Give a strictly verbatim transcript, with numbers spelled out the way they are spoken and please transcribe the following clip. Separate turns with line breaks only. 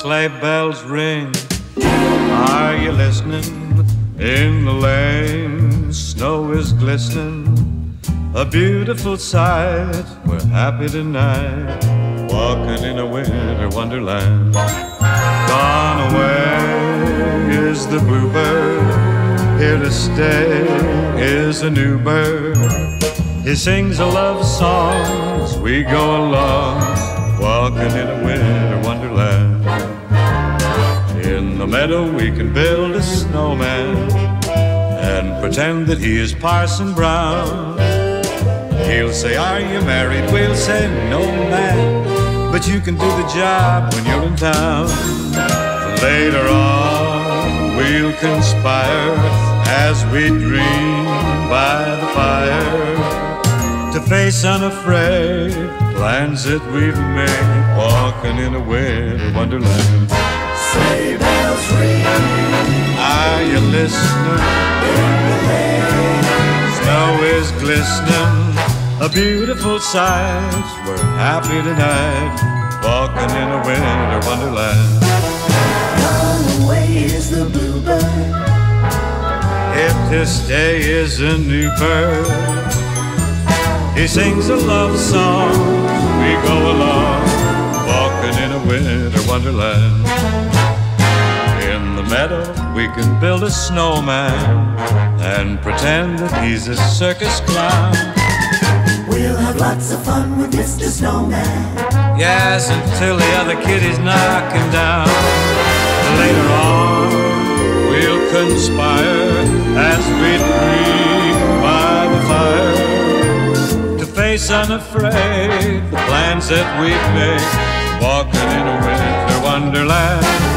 sleigh bells ring. Are you listening? In the lane, snow is glistening, a beautiful sight. We're happy tonight, walking in a winter wonderland. Gone away is the bluebird, here to stay is a new bird. He sings a love song as we go along, walking in a winter wonderland. In the meadow we can build a snowman and pretend that he is Parson Brown. He'll say, are you married? We'll say, no man, but you can do the job when you're in town. Later on we'll conspire as we dream by the fire to face unafraid plans that we've made, walking in a winter wonderland.
Sleigh bells ring.
Are you listening?
In the lane,
Snow is glistening, a beautiful sight. We're happy tonight, walking in a winter wonderland.
gone away is the bluebird.
If this day is a new bird, he sings a love song. We go along, walking in a winter wonderland. In the meadow we can build a snowman and pretend that he's a circus clown.
We'll have lots of fun with Mister Snowman.
Yes, until the other kiddies knock him down. Later on we'll conspire as we dream by the fire to face unafraid the plans that we've made, walking in a winter wonderland.